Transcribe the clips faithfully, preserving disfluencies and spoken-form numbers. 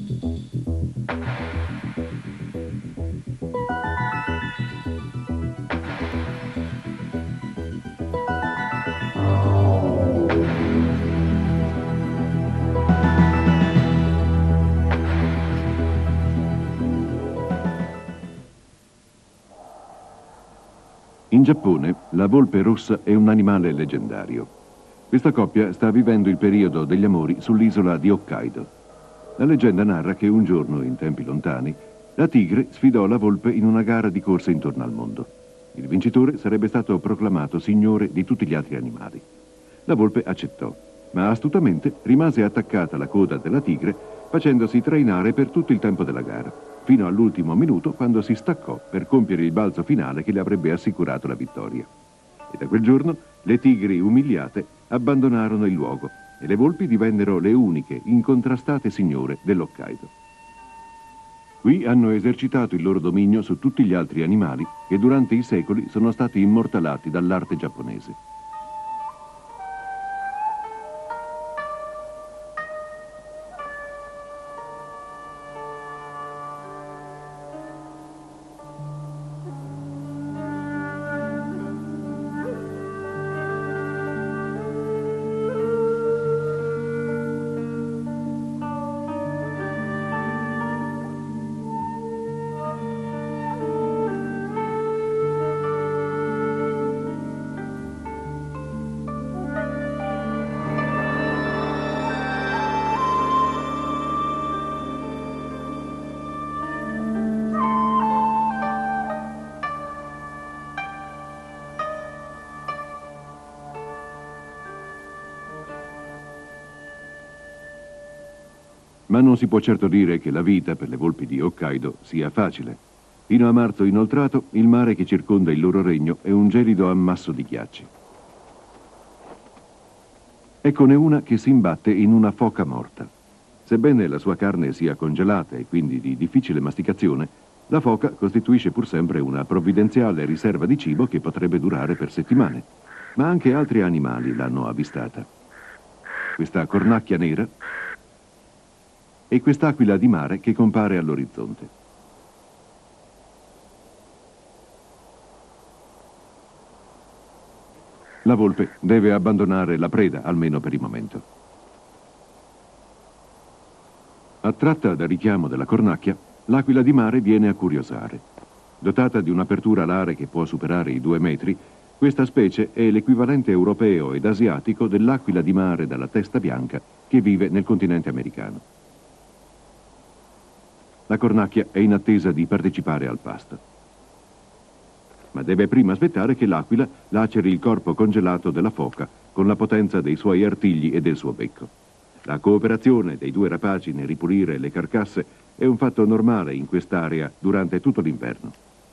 In Giappone, la volpe rossa è un animale leggendario. Questa coppia sta vivendo il periodo degli amori sull'isola di Hokkaido. La leggenda narra che un giorno, in tempi lontani, la tigre sfidò la volpe in una gara di corse intorno al mondo. Il vincitore sarebbe stato proclamato signore di tutti gli altri animali. La volpe accettò, ma astutamente rimase attaccata alla coda della tigre, facendosi trainare per tutto il tempo della gara, fino all'ultimo minuto quando si staccò per compiere il balzo finale che le avrebbe assicurato la vittoria. E da quel giorno le tigri umiliate abbandonarono il luogo e le volpi divennero le uniche incontrastate signore dell'Hokkaido. Qui hanno esercitato il loro dominio su tutti gli altri animali che durante i secoli sono stati immortalati dall'arte giapponese. Ma non si può certo dire che la vita per le volpi di Hokkaido sia facile. Fino a marzo inoltrato, il mare che circonda il loro regno è un gelido ammasso di ghiacci. Eccone una che si imbatte in una foca morta. Sebbene la sua carne sia congelata e quindi di difficile masticazione, la foca costituisce pur sempre una provvidenziale riserva di cibo che potrebbe durare per settimane. Ma anche altri animali l'hanno avvistata. Questa cornacchia nera e quest'aquila di mare che compare all'orizzonte. La volpe deve abbandonare la preda, almeno per il momento. Attratta dal richiamo della cornacchia, l'aquila di mare viene a curiosare. Dotata di un'apertura alare che può superare i due metri, questa specie è l'equivalente europeo ed asiatico dell'aquila di mare dalla testa bianca che vive nel continente americano. La cornacchia è in attesa di partecipare al pasto. Ma deve prima aspettare che l'aquila laceri il corpo congelato della foca con la potenza dei suoi artigli e del suo becco. La cooperazione dei due rapaci nel ripulire le carcasse è un fatto normale in quest'area durante tutto l'inverno.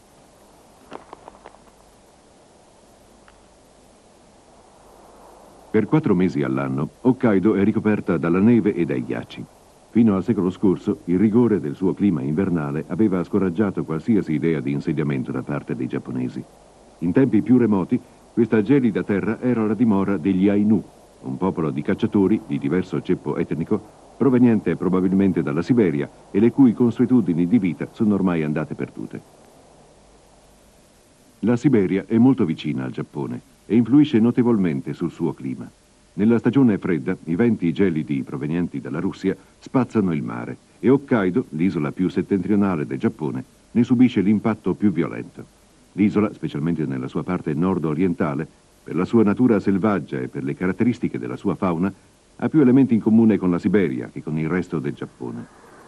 Per quattro mesi all'anno, Hokkaido è ricoperta dalla neve e dai ghiacci. Fino al secolo scorso, il rigore del suo clima invernale aveva scoraggiato qualsiasi idea di insediamento da parte dei giapponesi. In tempi più remoti, questa gelida terra era la dimora degli Ainu, un popolo di cacciatori di diverso ceppo etnico, proveniente probabilmente dalla Siberia e le cui consuetudini di vita sono ormai andate perdute. La Siberia è molto vicina al Giappone e influisce notevolmente sul suo clima. Nella stagione fredda, i venti gelidi provenienti dalla Russia spazzano il mare e Hokkaido, l'isola più settentrionale del Giappone, ne subisce l'impatto più violento. L'isola, specialmente nella sua parte nord-orientale, per la sua natura selvaggia e per le caratteristiche della sua fauna, ha più elementi in comune con la Siberia che con il resto del Giappone.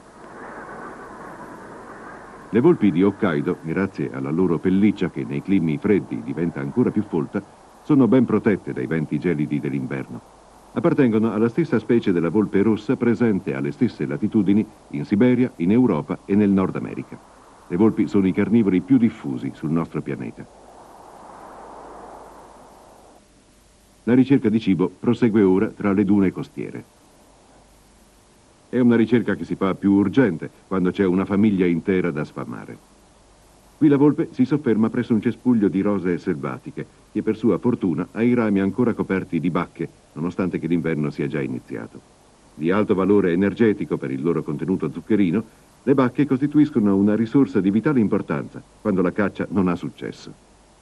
Le volpi di Hokkaido, grazie alla loro pelliccia che nei climi freddi diventa ancora più folta, sono ben protette dai venti gelidi dell'inverno. Appartengono alla stessa specie della volpe rossa presente alle stesse latitudini in Siberia, in Europa e nel Nord America. Le volpi sono i carnivori più diffusi sul nostro pianeta. La ricerca di cibo prosegue ora tra le dune costiere. È una ricerca che si fa più urgente quando c'è una famiglia intera da sfamare. Qui la volpe si sofferma presso un cespuglio di rose selvatiche che per sua fortuna ha i rami ancora coperti di bacche, nonostante che l'inverno sia già iniziato. Di alto valore energetico per il loro contenuto zuccherino, le bacche costituiscono una risorsa di vitale importanza quando la caccia non ha successo.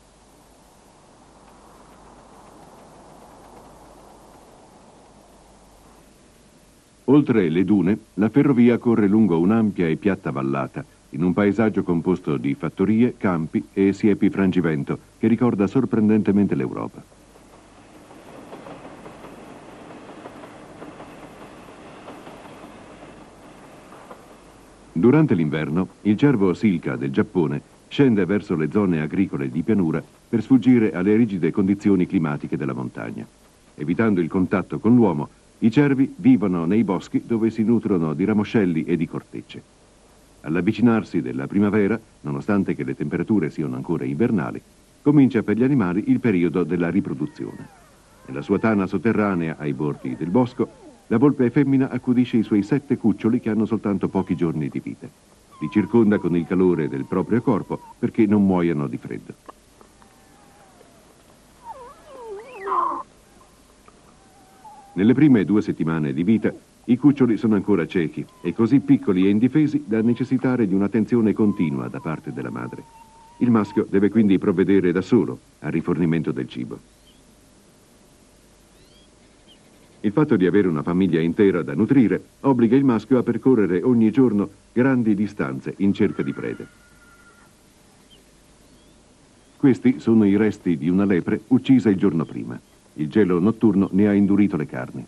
Oltre le dune, la ferrovia corre lungo un'ampia e piatta vallata, in un paesaggio composto di fattorie, campi e siepi frangivento, che ricorda sorprendentemente l'Europa. Durante l'inverno, il cervo silca del Giappone scende verso le zone agricole di pianura per sfuggire alle rigide condizioni climatiche della montagna. Evitando il contatto con l'uomo, i cervi vivono nei boschi dove si nutrono di ramoscelli e di cortecce. All'avvicinarsi della primavera, nonostante che le temperature siano ancora invernali, comincia per gli animali il periodo della riproduzione. Nella sua tana sotterranea ai bordi del bosco, la volpe femmina accudisce i suoi sette cuccioli che hanno soltanto pochi giorni di vita. Li circonda con il calore del proprio corpo perché non muoiano di freddo. Nelle prime due settimane di vita, i cuccioli sono ancora ciechi e così piccoli e indifesi da necessitare di un'attenzione continua da parte della madre. Il maschio deve quindi provvedere da solo al rifornimento del cibo. Il fatto di avere una famiglia intera da nutrire obbliga il maschio a percorrere ogni giorno grandi distanze in cerca di prede. Questi sono i resti di una lepre uccisa il giorno prima. Il gelo notturno ne ha indurito le carni.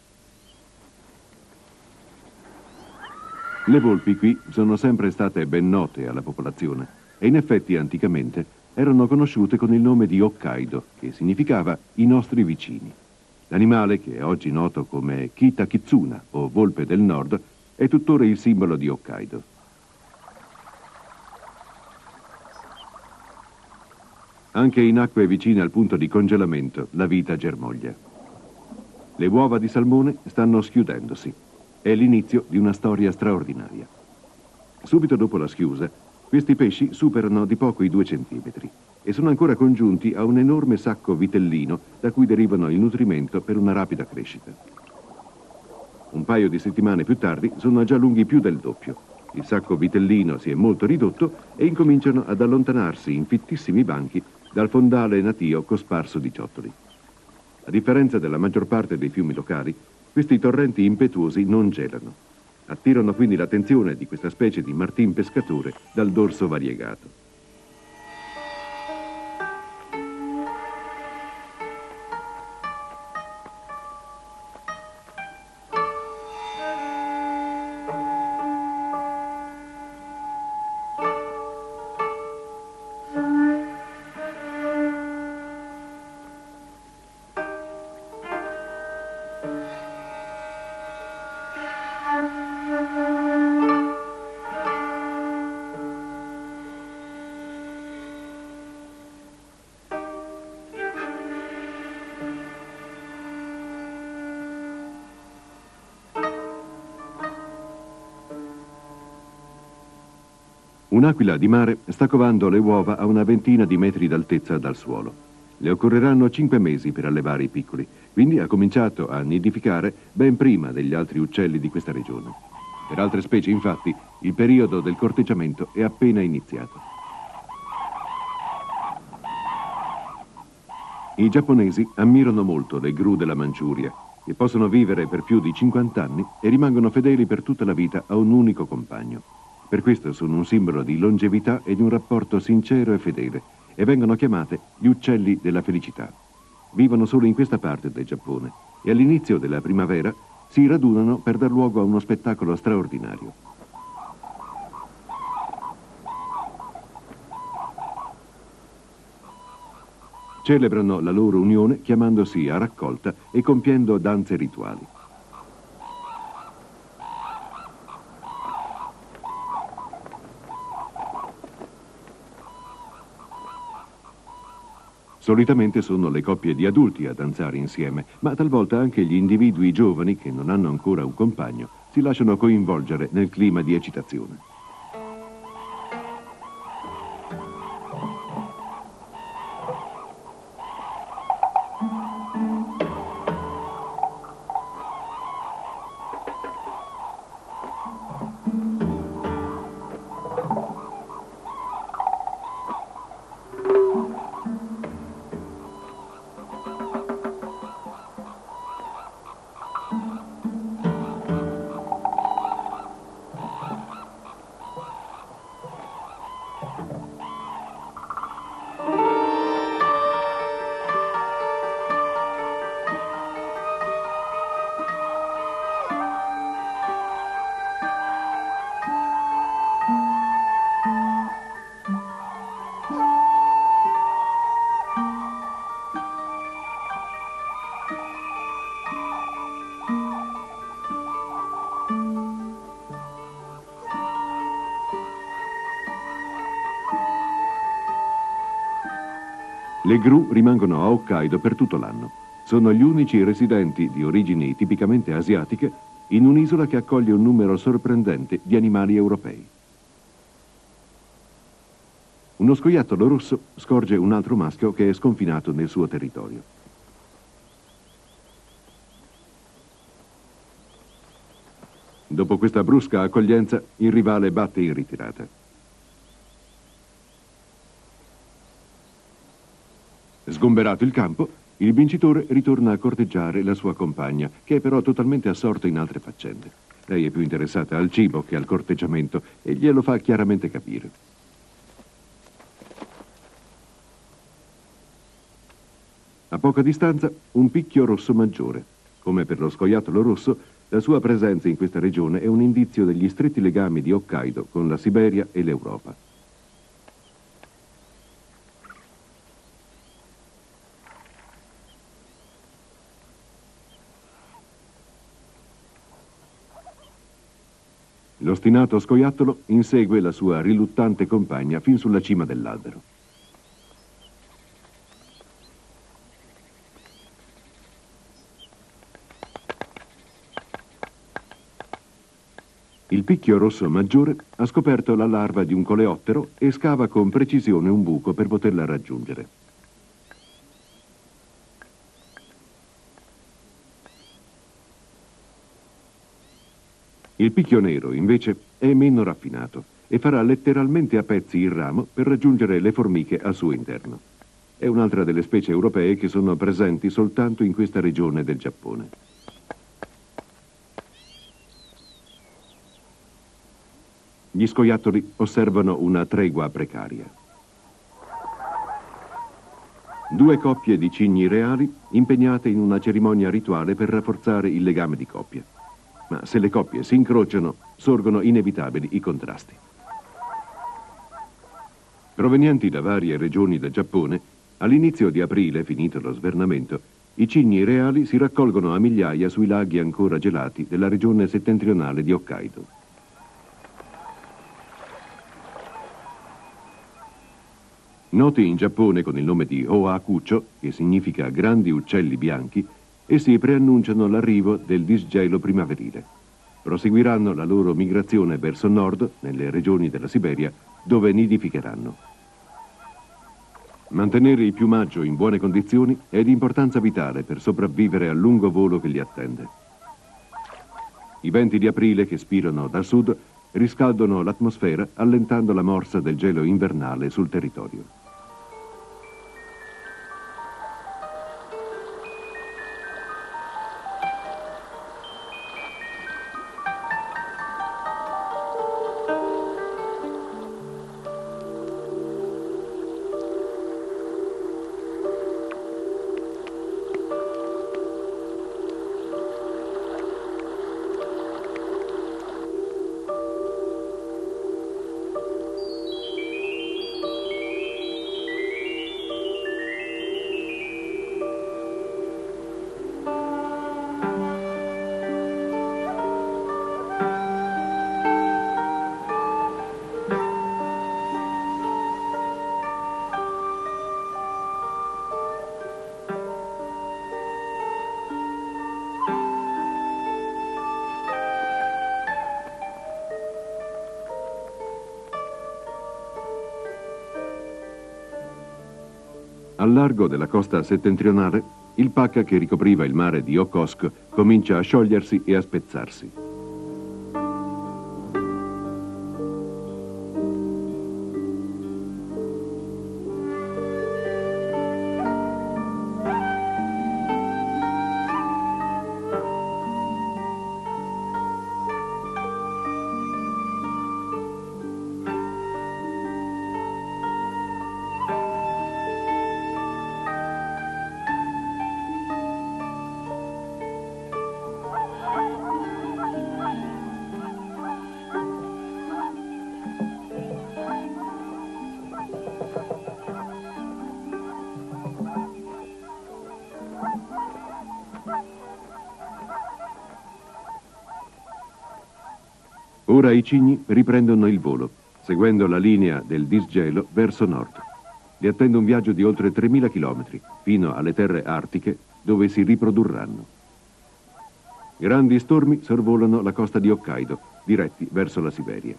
Le volpi qui sono sempre state ben note alla popolazione e in effetti anticamente erano conosciute con il nome di Hokkaido, che significava i nostri vicini. L'animale, che è oggi noto come Kita Kitsuna o volpe del nord, è tuttora il simbolo di Hokkaido. Anche in acque vicine al punto di congelamento la vita germoglia. Le uova di salmone stanno schiudendosi. È l'inizio di una storia straordinaria. Subito dopo la schiusa, questi pesci superano di poco i due centimetri e sono ancora congiunti a un enorme sacco vitellino da cui derivano il nutrimento per una rapida crescita. Un paio di settimane più tardi sono già lunghi più del doppio. Il sacco vitellino si è molto ridotto e incominciano ad allontanarsi in fittissimi banchi dal fondale natio cosparso di ciottoli. A differenza della maggior parte dei fiumi locali, questi torrenti impetuosi non gelano. Attirano quindi l'attenzione di questa specie di martin pescatore dal dorso variegato. Un'aquila di mare sta covando le uova a una ventina di metri d'altezza dal suolo. Le occorreranno cinque mesi per allevare i piccoli, quindi ha cominciato a nidificare ben prima degli altri uccelli di questa regione. Per altre specie, infatti, il periodo del corteggiamento è appena iniziato. I giapponesi ammirano molto le gru della Manciuria, che possono vivere per più di cinquanta anni e rimangono fedeli per tutta la vita a un unico compagno. Per questo sono un simbolo di longevità e di un rapporto sincero e fedele e vengono chiamate gli uccelli della felicità. Vivono solo in questa parte del Giappone e all'inizio della primavera si radunano per dar luogo a uno spettacolo straordinario. Celebrano la loro unione chiamandosi a raccolta e compiendo danze rituali. Solitamente sono le coppie di adulti a danzare insieme, ma talvolta anche gli individui giovani che non hanno ancora un compagno si lasciano coinvolgere nel clima di eccitazione. Le gru rimangono a Hokkaido per tutto l'anno. Sono gli unici residenti di origini tipicamente asiatiche in un'isola che accoglie un numero sorprendente di animali europei. Uno scoiattolo rosso scorge un altro maschio che è sconfinato nel suo territorio. Dopo questa brusca accoglienza, il rivale batte in ritirata. Sgomberato il campo, il vincitore ritorna a corteggiare la sua compagna, che è però totalmente assorta in altre faccende. Lei è più interessata al cibo che al corteggiamento e glielo fa chiaramente capire. A poca distanza, un picchio rosso maggiore. Come per lo scoiattolo rosso, la sua presenza in questa regione è un indizio degli stretti legami di Hokkaido con la Siberia e l'Europa. L'ostinato scoiattolo insegue la sua riluttante compagna fin sulla cima dell'albero. Il picchio rosso maggiore ha scoperto la larva di un coleottero e scava con precisione un buco per poterla raggiungere. Il picchio nero, invece, è meno raffinato e farà letteralmente a pezzi il ramo per raggiungere le formiche al suo interno. È un'altra delle specie europee che sono presenti soltanto in questa regione del Giappone. Gli scoiattoli osservano una tregua precaria. Due coppie di cigni reali impegnate in una cerimonia rituale per rafforzare il legame di coppia. Ma se le coppie si incrociano, sorgono inevitabili i contrasti. Provenienti da varie regioni del Giappone, all'inizio di aprile, finito lo svernamento, i cigni reali si raccolgono a migliaia sui laghi ancora gelati della regione settentrionale di Hokkaido. Noti in Giappone con il nome di Ohakucho, che significa grandi uccelli bianchi, essi preannunciano l'arrivo del disgelo primaverile. Proseguiranno la loro migrazione verso nord, nelle regioni della Siberia, dove nidificheranno. Mantenere il piumaggio in buone condizioni è di importanza vitale per sopravvivere al lungo volo che li attende. I venti di aprile che spirano dal sud riscaldano l'atmosfera, allentando la morsa del gelo invernale sul territorio. Al largo della costa settentrionale, il pacca che ricopriva il mare di Okhotsk comincia a sciogliersi e a spezzarsi. Ora i cigni riprendono il volo, seguendo la linea del disgelo verso nord. Li attende un viaggio di oltre tremila chilometri, fino alle terre artiche, dove si riprodurranno. Grandi stormi sorvolano la costa di Hokkaido, diretti verso la Siberia.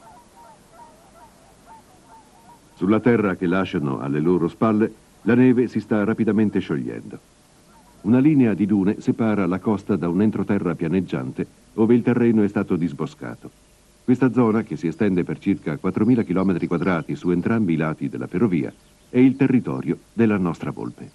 Sulla terra che lasciano alle loro spalle, la neve si sta rapidamente sciogliendo. Una linea di dune separa la costa da un entroterra pianeggiante, dove il terreno è stato disboscato. Questa zona, che si estende per circa quattromila chilometri quadrati su entrambi i lati della ferrovia, è il territorio della nostra volpe.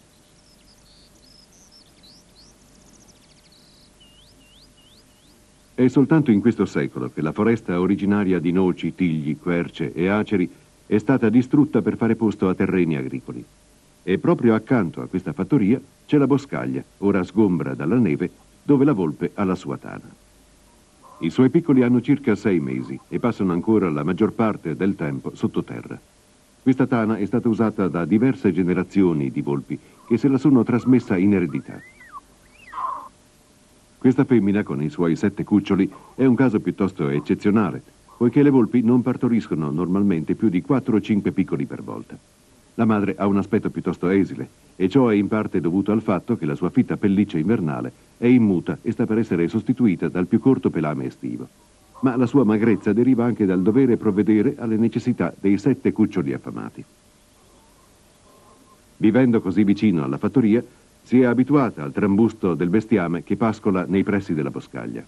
È soltanto in questo secolo che la foresta originaria di noci, tigli, querce e aceri è stata distrutta per fare posto a terreni agricoli. E proprio accanto a questa fattoria c'è la boscaglia, ora sgombra dalla neve, dove la volpe ha la sua tana. I suoi piccoli hanno circa sei mesi e passano ancora la maggior parte del tempo sottoterra. Questa tana è stata usata da diverse generazioni di volpi che se la sono trasmessa in eredità. Questa femmina, con i suoi sette cuccioli, è un caso piuttosto eccezionale, poiché le volpi non partoriscono normalmente più di quattro o cinque piccoli per volta. La madre ha un aspetto piuttosto esile, e ciò è in parte dovuto al fatto che la sua fitta pelliccia invernale è in muta e sta per essere sostituita dal più corto pelame estivo. Ma la sua magrezza deriva anche dal dovere provvedere alle necessità dei sette cuccioli affamati. Vivendo così vicino alla fattoria, si è abituata al trambusto del bestiame che pascola nei pressi della boscaglia.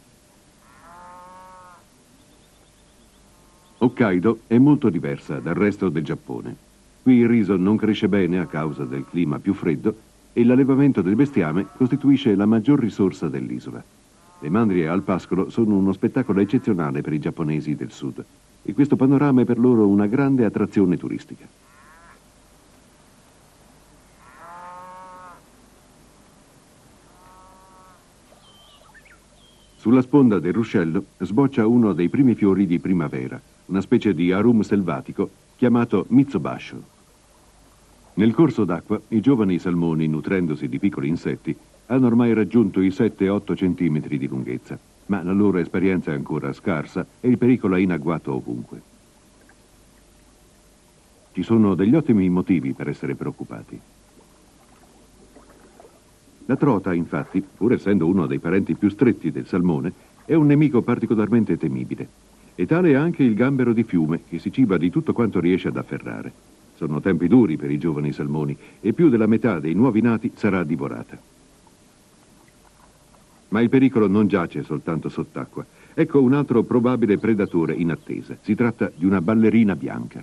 Hokkaido è molto diversa dal resto del Giappone. Qui il riso non cresce bene a causa del clima più freddo e l'allevamento del bestiame costituisce la maggior risorsa dell'isola. Le mandrie al pascolo sono uno spettacolo eccezionale per i giapponesi del sud e questo panorama è per loro una grande attrazione turistica. Sulla sponda del ruscello sboccia uno dei primi fiori di primavera, una specie di arum selvatico chiamato Mitsubasho. Nel corso d'acqua, i giovani salmoni, nutrendosi di piccoli insetti, hanno ormai raggiunto i sette otto centimetri di lunghezza, ma la loro esperienza è ancora scarsa e il pericolo è in agguato ovunque. Ci sono degli ottimi motivi per essere preoccupati. La trota, infatti, pur essendo uno dei parenti più stretti del salmone, è un nemico particolarmente temibile. E tale è anche il gambero di fiume, che si ciba di tutto quanto riesce ad afferrare. Sono tempi duri per i giovani salmoni e più della metà dei nuovi nati sarà divorata. Ma il pericolo non giace soltanto sott'acqua. Ecco un altro probabile predatore in attesa. Si tratta di una ballerina bianca.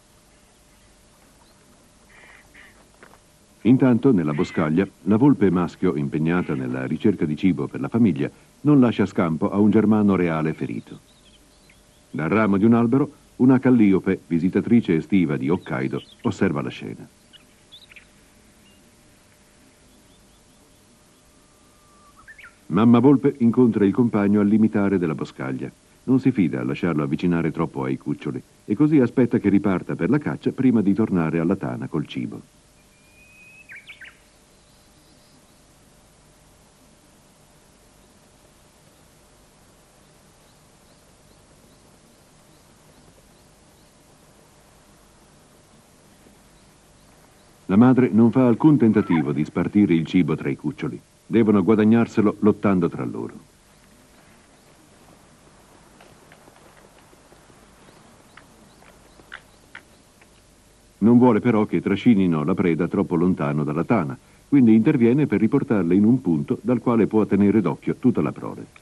Intanto, nella boscaglia, la volpe maschio, impegnata nella ricerca di cibo per la famiglia, non lascia scampo a un germano reale ferito. Dal ramo di un albero, una calliope, visitatrice estiva di Hokkaido, osserva la scena. Mamma volpe incontra il compagno al limitare della boscaglia. Non si fida a lasciarlo avvicinare troppo ai cuccioli e così aspetta che riparta per la caccia prima di tornare alla tana col cibo. La madre non fa alcun tentativo di spartire il cibo tra i cuccioli. Devono guadagnarselo lottando tra loro. Non vuole però che trascinino la preda troppo lontano dalla tana, quindi interviene per riportarle in un punto dal quale può tenere d'occhio tutta la prole.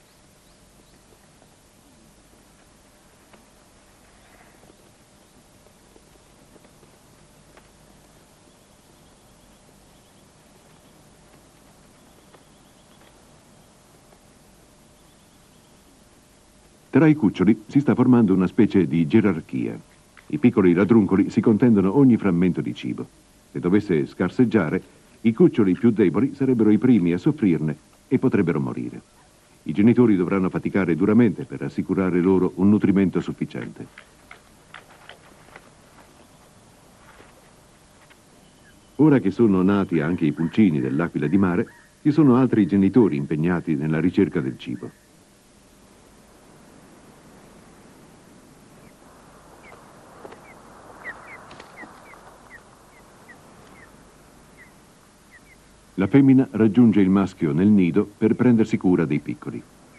Tra i cuccioli si sta formando una specie di gerarchia. I piccoli ladruncoli si contendono ogni frammento di cibo. Se dovesse scarseggiare, i cuccioli più deboli sarebbero i primi a soffrirne e potrebbero morire. I genitori dovranno faticare duramente per assicurare loro un nutrimento sufficiente. Ora che sono nati anche i pulcini dell'aquila di mare, ci sono altri genitori impegnati nella ricerca del cibo. La femmina raggiunge il maschio nel nido per prendersi cura dei piccoli.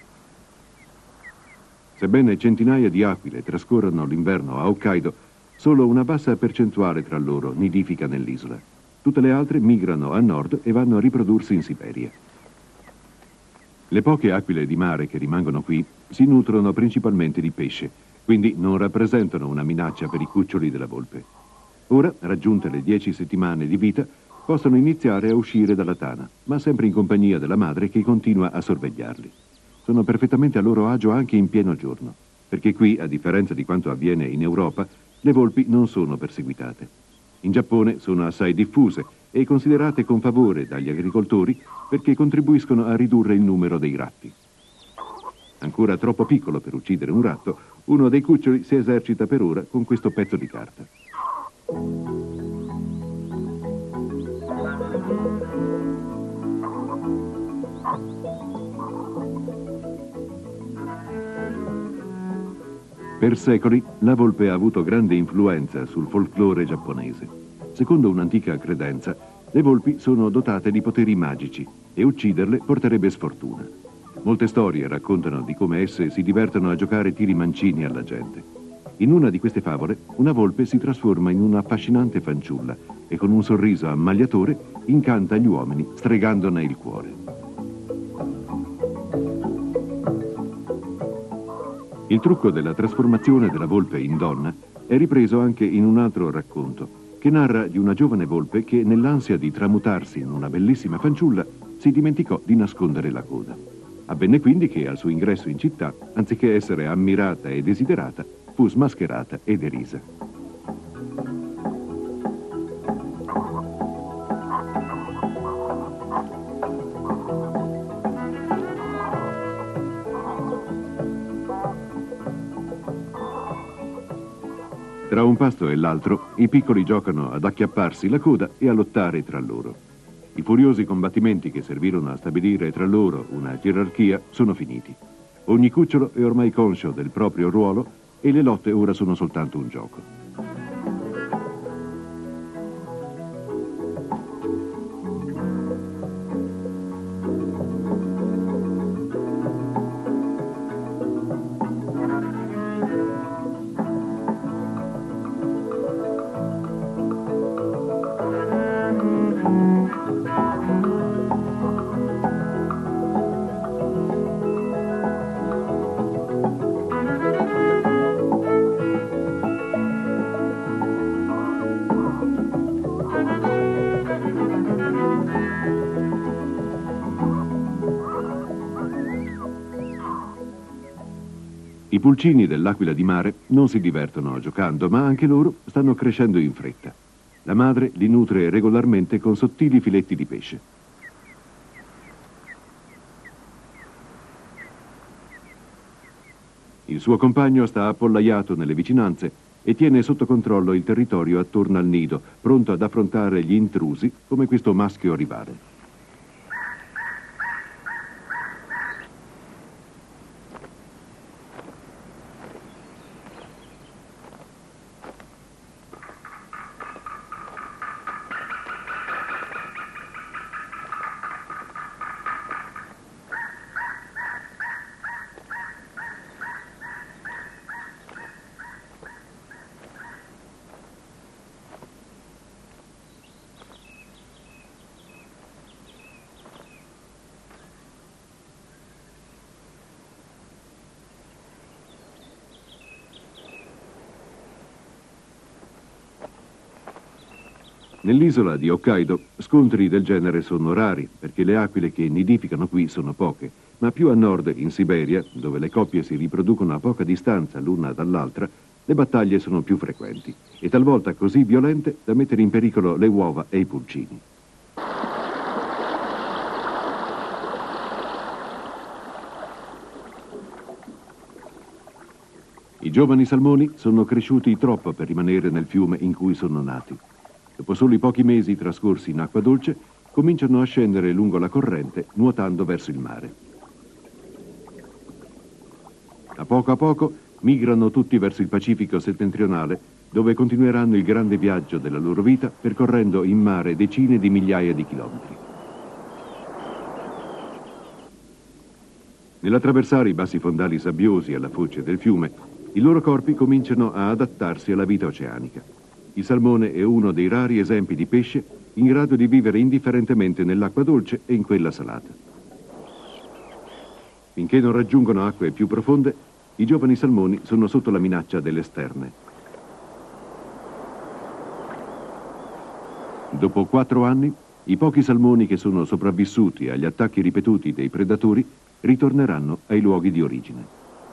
Sebbene centinaia di aquile trascorrano l'inverno a Hokkaido, solo una bassa percentuale tra loro nidifica nell'isola. Tutte le altre migrano a nord e vanno a riprodursi in Siberia. Le poche aquile di mare che rimangono qui si nutrono principalmente di pesce, quindi non rappresentano una minaccia per i cuccioli della volpe. Ora, raggiunte le dieci settimane di vita, possono iniziare a uscire dalla tana, ma sempre in compagnia della madre che continua a sorvegliarli. Sono perfettamente a loro agio anche in pieno giorno, perché qui, a differenza di quanto avviene in Europa, le volpi non sono perseguitate. In Giappone sono assai diffuse e considerate con favore dagli agricoltori perché contribuiscono a ridurre il numero dei ratti. Ancora troppo piccolo per uccidere un ratto, uno dei cuccioli si esercita per ora con questo pezzo di carta. Per secoli la volpe ha avuto grande influenza sul folklore giapponese. Secondo un'antica credenza, le volpi sono dotate di poteri magici e ucciderle porterebbe sfortuna. Molte storie raccontano di come esse si divertono a giocare tiri mancini alla gente. In una di queste favole, una volpe si trasforma in una affascinante fanciulla e con un sorriso ammagliatore incanta gli uomini stregandone il cuore. Il trucco della trasformazione della volpe in donna è ripreso anche in un altro racconto, che narra di una giovane volpe che, nell'ansia di tramutarsi in una bellissima fanciulla, si dimenticò di nascondere la coda. Avvenne quindi che al suo ingresso in città, anziché essere ammirata e desiderata, fu smascherata e derisa. Tra un pasto e l'altro, i piccoli giocano ad acchiapparsi la coda e a lottare tra loro. I furiosi combattimenti che servirono a stabilire tra loro una gerarchia sono finiti. Ogni cucciolo è ormai conscio del proprio ruolo e le lotte ora sono soltanto un gioco. I pulcini dell'aquila di mare non si divertono giocando, ma anche loro stanno crescendo in fretta. La madre li nutre regolarmente con sottili filetti di pesce. Il suo compagno sta appollaiato nelle vicinanze e tiene sotto controllo il territorio attorno al nido, pronto ad affrontare gli intrusi come questo maschio rivale. Nell'isola di Hokkaido scontri del genere sono rari, perché le aquile che nidificano qui sono poche, ma più a nord, in Siberia, dove le coppie si riproducono a poca distanza l'una dall'altra, le battaglie sono più frequenti e talvolta così violente da mettere in pericolo le uova e i pulcini. I giovani salmoni sono cresciuti troppo per rimanere nel fiume in cui sono nati. Dopo soli pochi mesi trascorsi in acqua dolce, cominciano a scendere lungo la corrente, nuotando verso il mare. A poco a poco migrano tutti verso il Pacifico settentrionale, dove continueranno il grande viaggio della loro vita, percorrendo in mare decine di migliaia di chilometri. Nell'attraversare i bassi fondali sabbiosi alla foce del fiume, i loro corpi cominciano a adattarsi alla vita oceanica. Il salmone è uno dei rari esempi di pesce in grado di vivere indifferentemente nell'acqua dolce e in quella salata. Finché non raggiungono acque più profonde, i giovani salmoni sono sotto la minaccia delle sterne. Dopo quattro anni, i pochi salmoni che sono sopravvissuti agli attacchi ripetuti dei predatori ritorneranno ai luoghi di origine.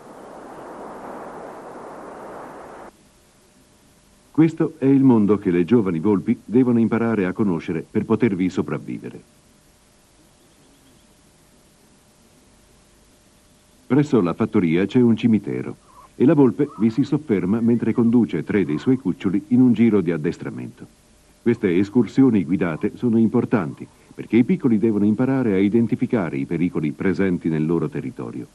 Questo è il mondo che le giovani volpi devono imparare a conoscere per potervi sopravvivere. Presso la fattoria c'è un cimitero e la volpe vi si sofferma mentre conduce tre dei suoi cuccioli in un giro di addestramento. Queste escursioni guidate sono importanti perché i piccoli devono imparare a identificare i pericoli presenti nel loro territorio.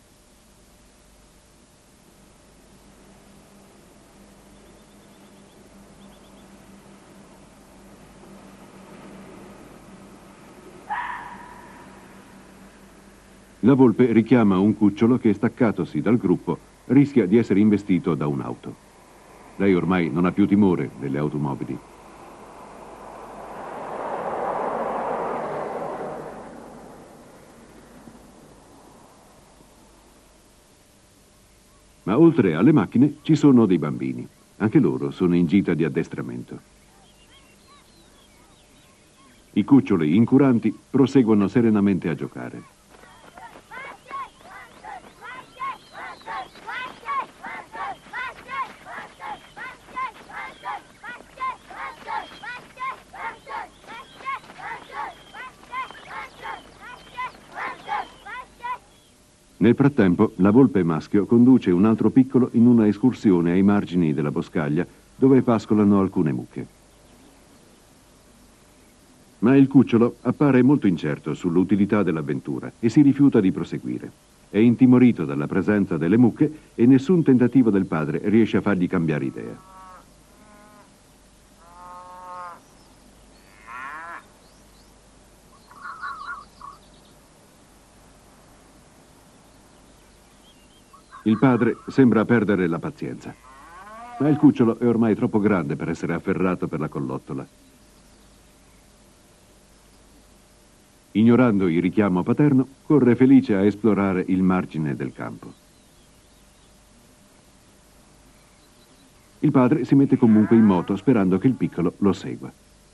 La volpe richiama un cucciolo che, staccatosi dal gruppo, rischia di essere investito da un'auto. Lei ormai non ha più timore delle automobili. Ma oltre alle macchine ci sono dei bambini. Anche loro sono in gita di addestramento. I cuccioli incuranti proseguono serenamente a giocare. Nel frattempo, la volpe maschio conduce un altro piccolo in una escursione ai margini della boscaglia, dove pascolano alcune mucche. Ma il cucciolo appare molto incerto sull'utilità dell'avventura e si rifiuta di proseguire. È intimorito dalla presenza delle mucche e nessun tentativo del padre riesce a fargli cambiare idea. Il padre sembra perdere la pazienza, ma il cucciolo è ormai troppo grande per essere afferrato per la collottola. Ignorando il richiamo paterno, corre felice a esplorare il margine del campo. Il padre si mette comunque in moto sperando che il piccolo lo segua.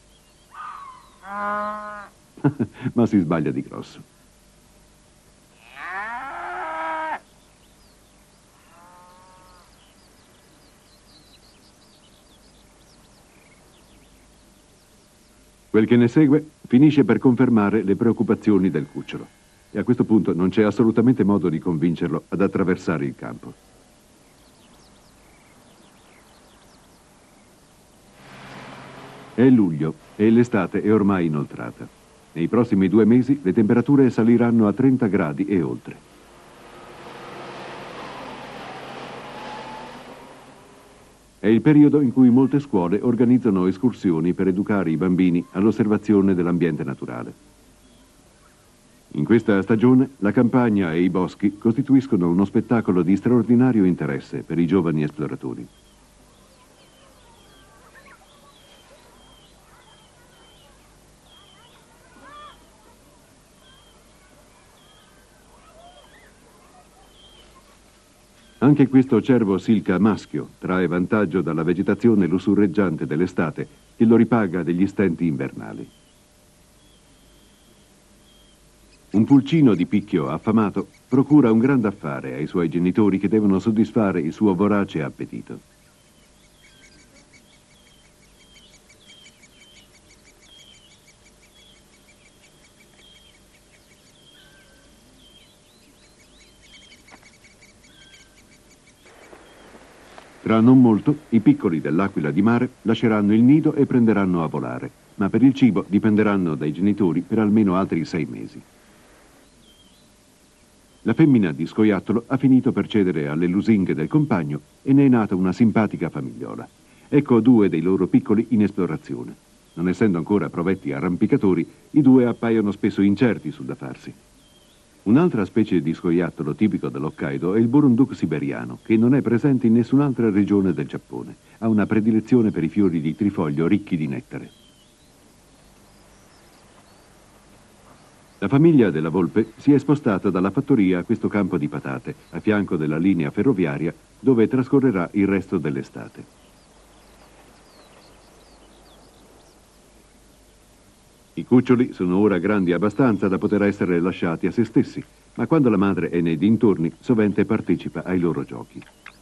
Ma si sbaglia di grosso. Quel che ne segue finisce per confermare le preoccupazioni del cucciolo e a questo punto non c'è assolutamente modo di convincerlo ad attraversare il campo. È luglio e l'estate è ormai inoltrata. Nei prossimi due mesi le temperature saliranno a trenta gradi e oltre. È il periodo in cui molte scuole organizzano escursioni per educare i bambini all'osservazione dell'ambiente naturale. In questa stagione la campagna e i boschi costituiscono uno spettacolo di straordinario interesse per i giovani esploratori. Anche questo cervo silca maschio trae vantaggio dalla vegetazione lussureggiante dell'estate che lo ripaga degli stenti invernali. Un pulcino di picchio affamato procura un grande affare ai suoi genitori che devono soddisfare il suo vorace appetito. Tra non molto, i piccoli dell'aquila di mare lasceranno il nido e prenderanno a volare, ma per il cibo dipenderanno dai genitori per almeno altri sei mesi. La femmina di scoiattolo ha finito per cedere alle lusinghe del compagno e ne è nata una simpatica famigliola. Ecco due dei loro piccoli in esplorazione. Non essendo ancora provetti arrampicatori, i due appaiono spesso incerti sul da farsi. Un'altra specie di scoiattolo tipico dell'Hokkaido è il burunduk siberiano, che non è presente in nessun'altra regione del Giappone. Ha una predilezione per i fiori di trifoglio ricchi di nettare. La famiglia della volpe si è spostata dalla fattoria a questo campo di patate, a fianco della linea ferroviaria, dove trascorrerà il resto dell'estate. I cuccioli sono ora grandi abbastanza da poter essere lasciati a se stessi, ma quando la madre è nei dintorni, sovente partecipa ai loro giochi.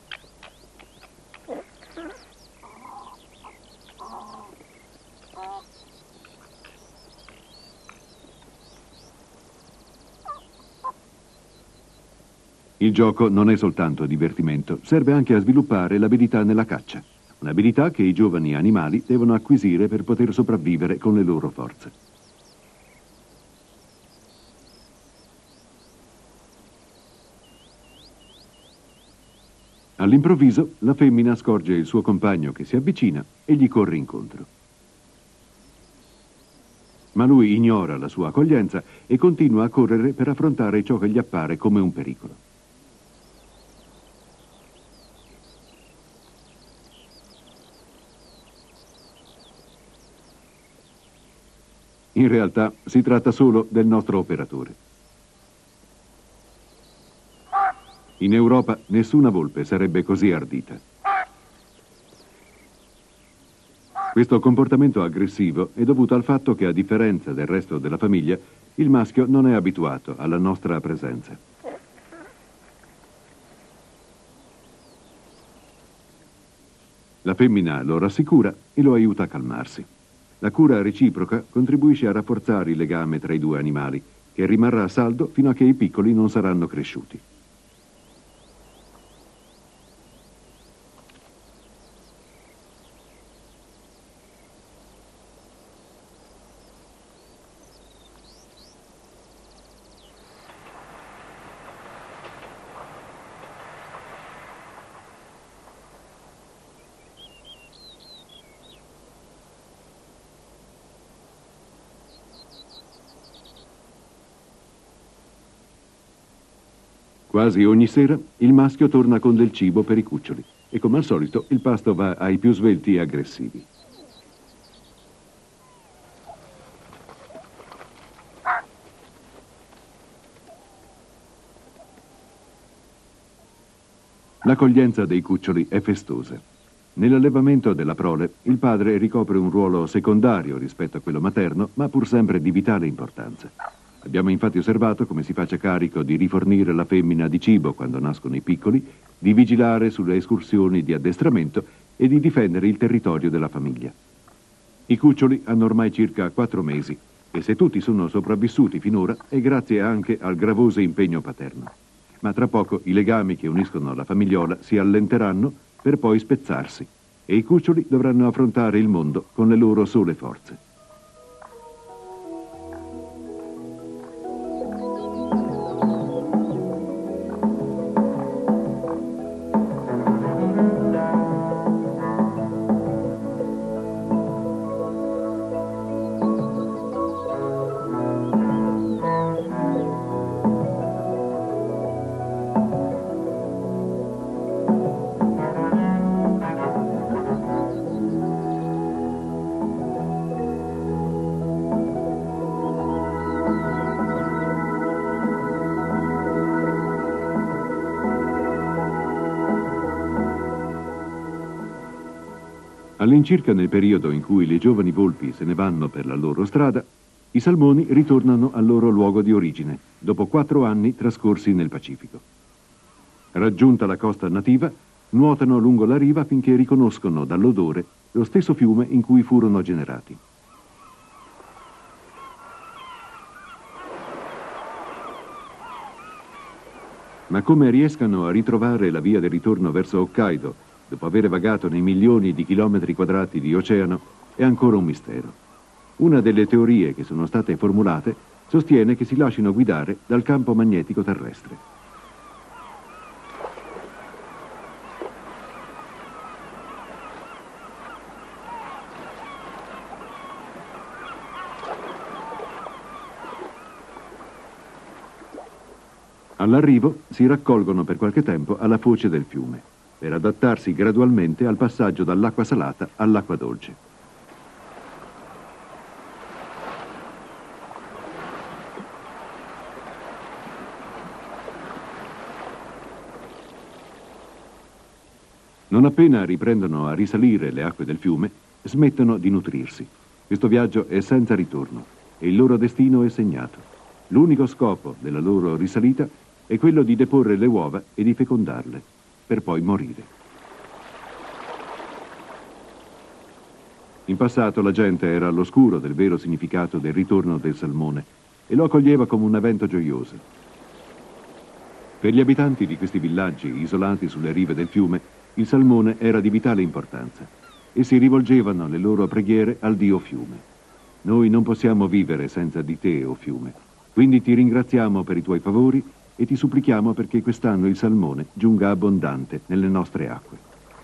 Il gioco non è soltanto divertimento, serve anche a sviluppare l'abilità nella caccia, un'abilità che i giovani animali devono acquisire per poter sopravvivere con le loro forze. All'improvviso, la femmina scorge il suo compagno che si avvicina e gli corre incontro. Ma lui ignora la sua accoglienza e continua a correre per affrontare ciò che gli appare come un pericolo. In realtà si tratta solo del nostro operatore. In Europa nessuna volpe sarebbe così ardita. Questo comportamento aggressivo è dovuto al fatto che, a differenza del resto della famiglia, il maschio non è abituato alla nostra presenza. La femmina lo rassicura e lo aiuta a calmarsi. La cura reciproca contribuisce a rafforzare il legame tra i due animali, che rimarrà saldo fino a che i piccoli non saranno cresciuti. Quasi ogni sera il maschio torna con del cibo per i cuccioli e, come al solito, il pasto va ai più svelti e aggressivi. L'accoglienza dei cuccioli è festosa. Nell'allevamento della prole il padre ricopre un ruolo secondario rispetto a quello materno, ma pur sempre di vitale importanza. Abbiamo infatti osservato come si faccia carico di rifornire la femmina di cibo quando nascono i piccoli, di vigilare sulle escursioni di addestramento e di difendere il territorio della famiglia. I cuccioli hanno ormai circa quattro mesi e se tutti sono sopravvissuti finora è grazie anche al gravoso impegno paterno. Ma tra poco i legami che uniscono la famigliola si allenteranno per poi spezzarsi e i cuccioli dovranno affrontare il mondo con le loro sole forze. All'incirca nel periodo in cui le giovani volpi se ne vanno per la loro strada, i salmoni ritornano al loro luogo di origine, dopo quattro anni trascorsi nel Pacifico. Raggiunta la costa nativa, nuotano lungo la riva finché riconoscono dall'odore lo stesso fiume in cui furono generati. Ma come riescano a ritrovare la via del ritorno verso Hokkaido, dopo aver vagato nei milioni di chilometri quadrati di oceano, è ancora un mistero. Una delle teorie che sono state formulate sostiene che si lasciano guidare dal campo magnetico terrestre. All'arrivo si raccolgono per qualche tempo alla foce del fiume, per adattarsi gradualmente al passaggio dall'acqua salata all'acqua dolce. Non appena riprendono a risalire le acque del fiume, smettono di nutrirsi. Questo viaggio è senza ritorno e il loro destino è segnato. L'unico scopo della loro risalita è quello di deporre le uova e di fecondarle, per poi morire. In passato la gente era all'oscuro del vero significato del ritorno del salmone e lo accoglieva come un evento gioioso. Per gli abitanti di questi villaggi isolati sulle rive del fiume, il salmone era di vitale importanza e si rivolgevano le loro preghiere al dio fiume. Noi non possiamo vivere senza di te, o fiume, quindi ti ringraziamo per i tuoi favori e ti supplichiamo perché quest'anno il salmone giunga abbondante nelle nostre acque.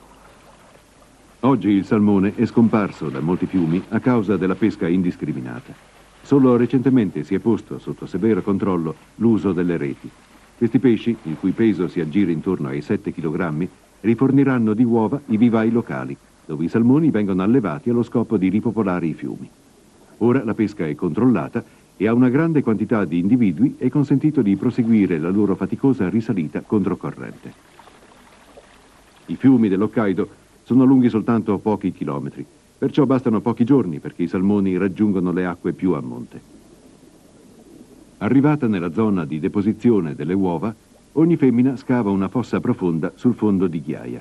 Oggi il salmone è scomparso da molti fiumi a causa della pesca indiscriminata. Solo recentemente si è posto sotto severo controllo l'uso delle reti. Questi pesci, il cui peso si aggira intorno ai sette chilogrammi, riforniranno di uova i vivai locali, dove i salmoni vengono allevati allo scopo di ripopolare i fiumi. Ora la pesca è controllata e a una grande quantità di individui è consentito di proseguire la loro faticosa risalita controcorrente. I fiumi dell'Hokkaido sono lunghi soltanto pochi chilometri, perciò bastano pochi giorni perché i salmoni raggiungano le acque più a monte. Arrivata nella zona di deposizione delle uova, ogni femmina scava una fossa profonda sul fondo di ghiaia.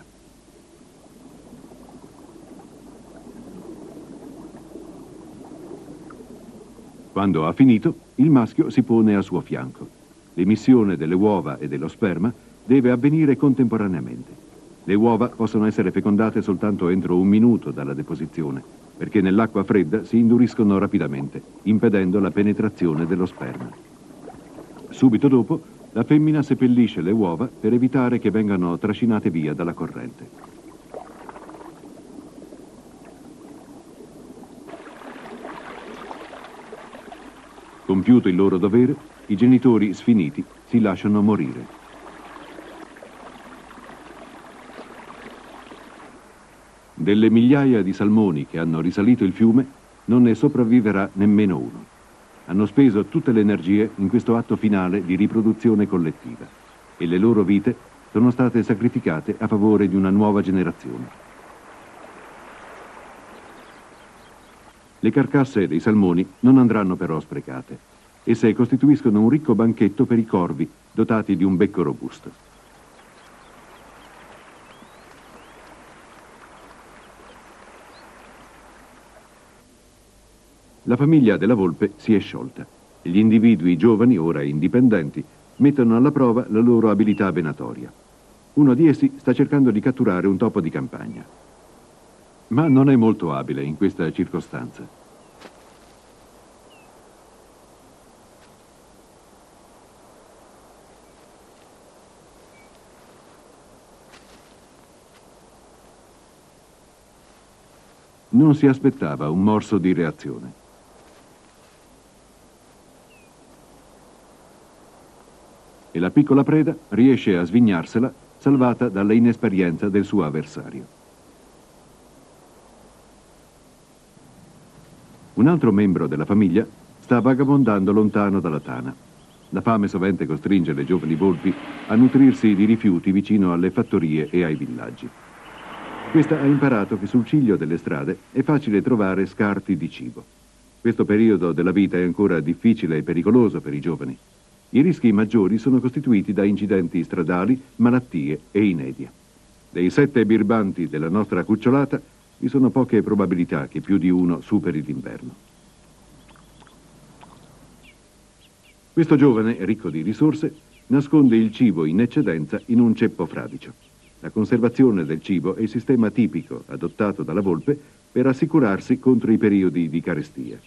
Quando ha finito, il maschio si pone a suo fianco. L'emissione delle uova e dello sperma deve avvenire contemporaneamente. Le uova possono essere fecondate soltanto entro un minuto dalla deposizione, perché nell'acqua fredda si induriscono rapidamente, impedendo la penetrazione dello sperma. Subito dopo, la femmina seppellisce le uova per evitare che vengano trascinate via dalla corrente. Compiuto il loro dovere, i genitori sfiniti si lasciano morire. Delle migliaia di salmoni che hanno risalito il fiume, non ne sopravviverà nemmeno uno. Hanno speso tutte le energie in questo atto finale di riproduzione collettiva e le loro vite sono state sacrificate a favore di una nuova generazione. Le carcasse dei salmoni non andranno però sprecate. Esse costituiscono un ricco banchetto per i corvi dotati di un becco robusto. La famiglia della volpe si è sciolta. Gli individui giovani, ora indipendenti, mettono alla prova la loro abilità venatoria. Uno di essi sta cercando di catturare un topo di campagna. Ma non è molto abile in questa circostanza. Non si aspettava un morso di reazione. E la piccola preda riesce a svignarsela, salvata dalla inesperienza del suo avversario. Un altro membro della famiglia sta vagabondando lontano dalla tana. La fame sovente costringe le giovani volpi a nutrirsi di rifiuti vicino alle fattorie e ai villaggi. Questa ha imparato che sul ciglio delle strade è facile trovare scarti di cibo. Questo periodo della vita è ancora difficile e pericoloso per i giovani. I rischi maggiori sono costituiti da incidenti stradali, malattie e inedia. Dei sette birbanti della nostra cucciolata, vi sono poche probabilità che più di uno superi l'inverno. Questo giovane, ricco di risorse, nasconde il cibo in eccedenza in un ceppo fradicio. La conservazione del cibo è il sistema tipico adottato dalla volpe per assicurarsi contro i periodi di carestia.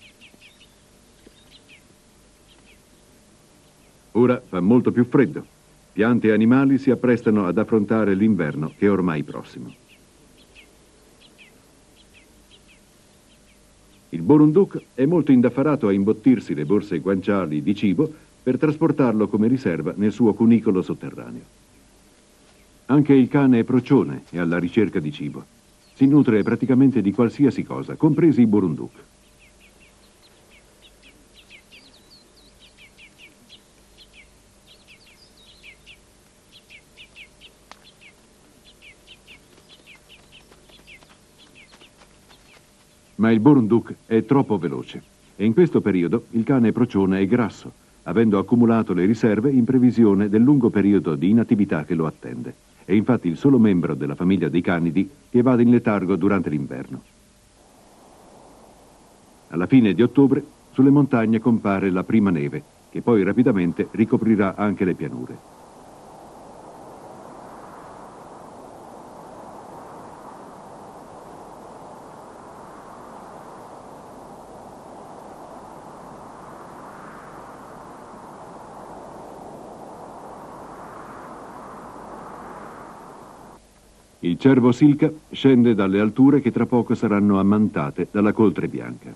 Ora fa molto più freddo. Piante e animali si apprestano ad affrontare l'inverno che è ormai prossimo. Il Borunduk è molto indaffarato a imbottirsi le borse guanciali di cibo per trasportarlo come riserva nel suo cunicolo sotterraneo. Anche il cane procione è alla ricerca di cibo. Si nutre praticamente di qualsiasi cosa, compresi i burunduk. Ma il burunduk è troppo veloce e in questo periodo il cane procione è grasso, avendo accumulato le riserve in previsione del lungo periodo di inattività che lo attende. È infatti il solo membro della famiglia dei canidi che vada in letargo durante l'inverno. Alla fine di ottobre sulle montagne compare la prima neve, che poi rapidamente ricoprirà anche le pianure. Il cervo Silca scende dalle alture che tra poco saranno ammantate dalla coltre bianca.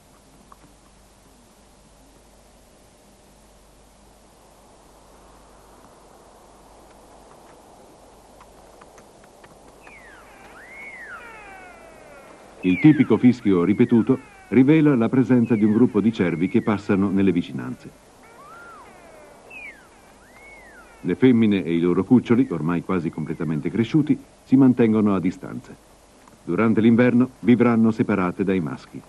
Il tipico fischio ripetuto rivela la presenza di un gruppo di cervi che passano nelle vicinanze. Le femmine e i loro cuccioli, ormai quasi completamente cresciuti, si mantengono a distanza. Durante l'inverno vivranno separate dai maschi.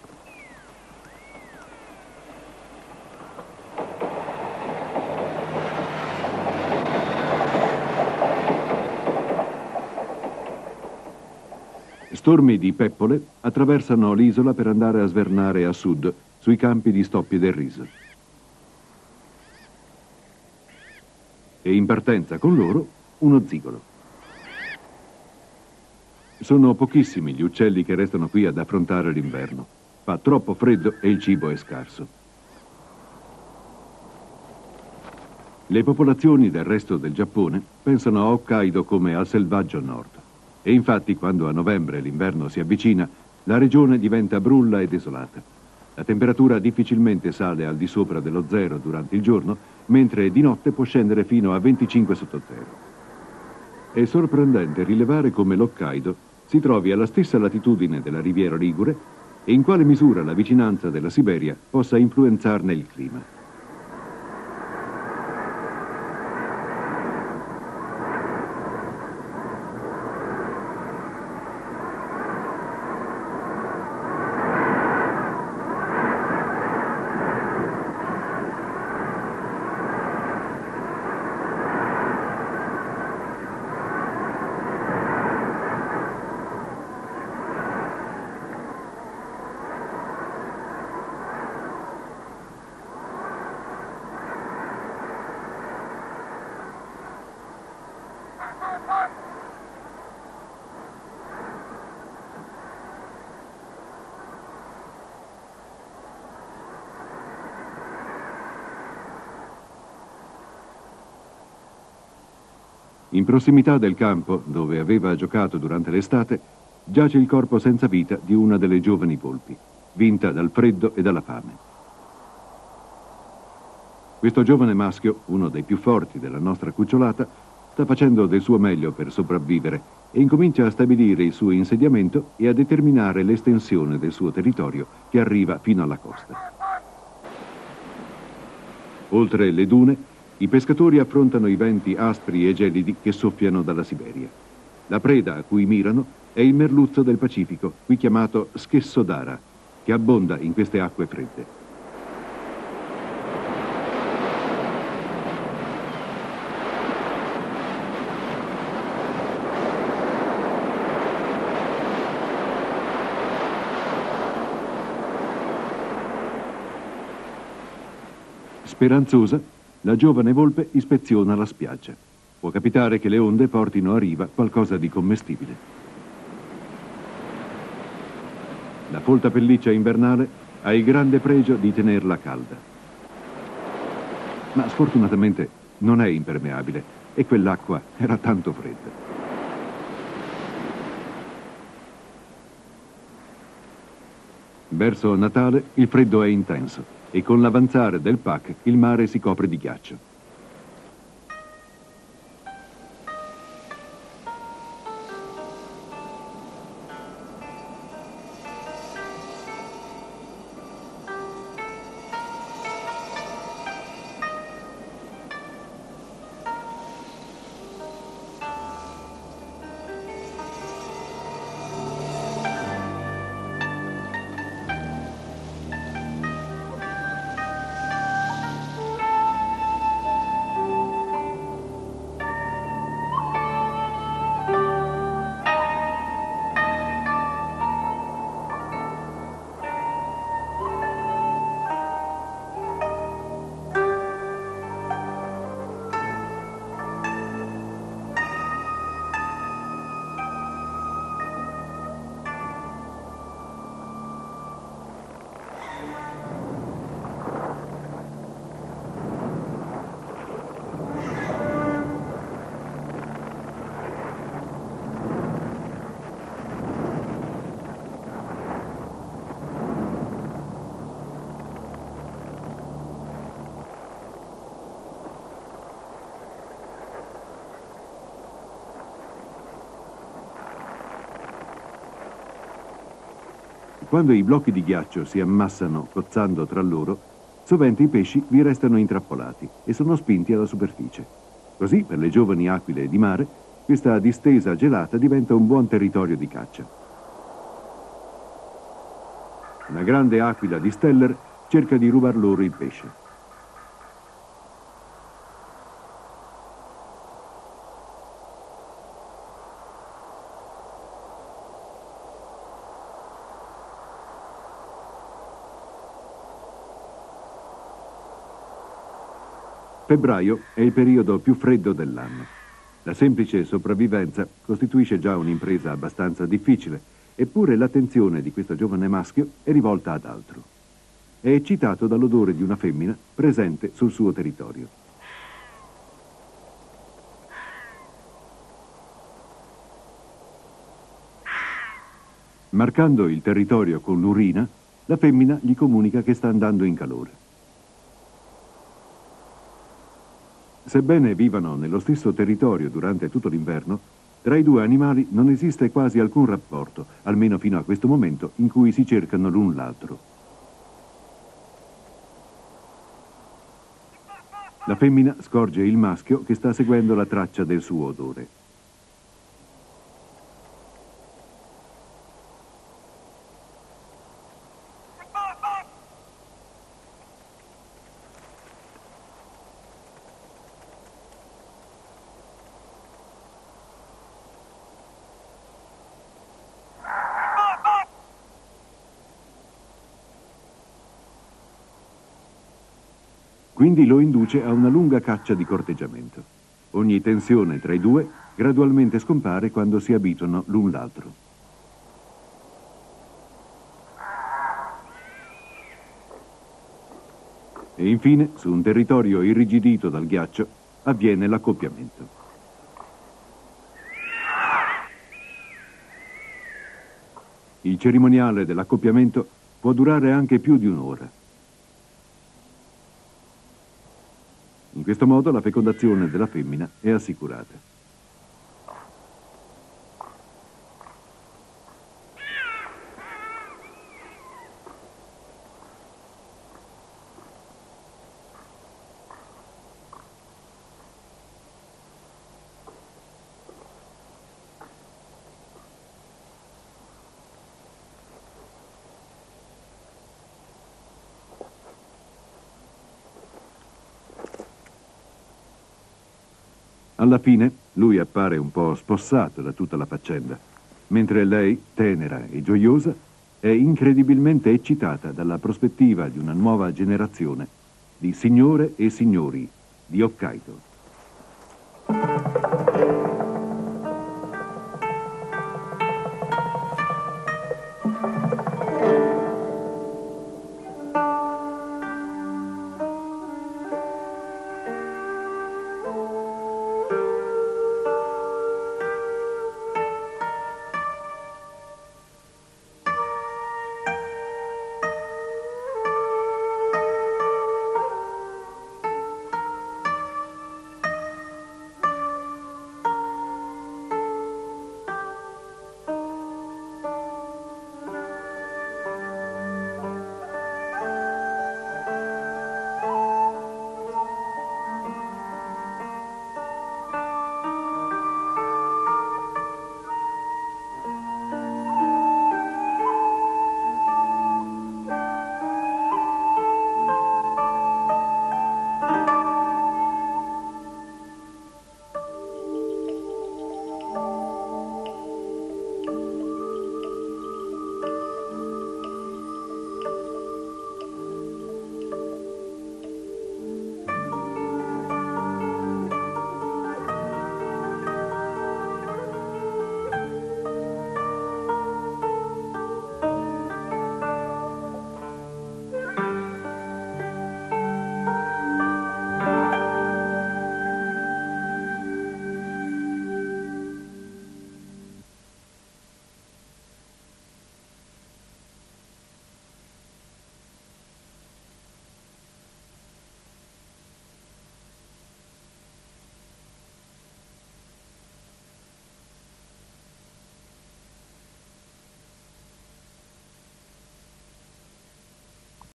Stormi di peppole attraversano l'isola per andare a svernare a sud, sui campi di stoppie del riso. E in partenza con loro uno zigolo. Sono pochissimi gli uccelli che restano qui ad affrontare l'inverno. Fa troppo freddo e il cibo è scarso. Le popolazioni del resto del Giappone pensano a Hokkaido come al selvaggio nord. E infatti quando a novembre l'inverno si avvicina, la regione diventa brulla e desolata. La temperatura difficilmente sale al di sopra dello zero durante il giorno, mentre di notte può scendere fino a venticinque sotto zero. È sorprendente rilevare come l'Hokkaido si trovi alla stessa latitudine della riviera Ligure e in quale misura la vicinanza della Siberia possa influenzarne il clima. In prossimità del campo, dove aveva giocato durante l'estate, giace il corpo senza vita di una delle giovani volpi, vinta dal freddo e dalla fame. Questo giovane maschio, uno dei più forti della nostra cucciolata, sta facendo del suo meglio per sopravvivere e incomincia a stabilire il suo insediamento e a determinare l'estensione del suo territorio che arriva fino alla costa. Oltre le dune, i pescatori affrontano i venti aspri e gelidi che soffiano dalla Siberia. La preda a cui mirano è il merluzzo del Pacifico, qui chiamato schessodara, che abbonda in queste acque fredde. Speranzosa, la giovane volpe ispeziona la spiaggia. Può capitare che le onde portino a riva qualcosa di commestibile. La folta pelliccia invernale ha il grande pregio di tenerla calda. Ma sfortunatamente non è impermeabile e quell'acqua era tanto fredda. Verso Natale il freddo è intenso e con l'avanzare del pack il mare si copre di ghiaccio. Quando i blocchi di ghiaccio si ammassano cozzando tra loro, sovente i pesci vi restano intrappolati e sono spinti alla superficie. Così, per le giovani aquile di mare, questa distesa gelata diventa un buon territorio di caccia. Una grande aquila di Steller cerca di rubar loro il pesce. Febbraio è il periodo più freddo dell'anno. La semplice sopravvivenza costituisce già un'impresa abbastanza difficile, eppure l'attenzione di questo giovane maschio è rivolta ad altro. È eccitato dall'odore di una femmina presente sul suo territorio. Marcando il territorio con l'urina, la femmina gli comunica che sta andando in calore. Sebbene vivano nello stesso territorio durante tutto l'inverno, tra i due animali non esiste quasi alcun rapporto, almeno fino a questo momento in cui si cercano l'un l'altro. La femmina scorge il maschio che sta seguendo la traccia del suo odore. Quindi lo induce a una lunga caccia di corteggiamento. Ogni tensione tra i due gradualmente scompare quando si abituano l'un l'altro. E infine, su un territorio irrigidito dal ghiaccio, avviene l'accoppiamento. Il cerimoniale dell'accoppiamento può durare anche più di un'ora. In questo modo la fecondazione della femmina è assicurata. Alla fine lui appare un po' spossato da tutta la faccenda, mentre lei, tenera e gioiosa, è incredibilmente eccitata dalla prospettiva di una nuova generazione di signore e signori di Hokkaido.